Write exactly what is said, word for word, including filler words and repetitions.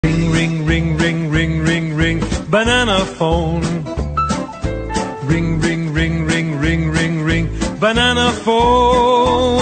Ring, ring, ring, ring, ring, ring, ring, banana phone. Ring, ring, ring, ring, ring, ring, ring, banana phone.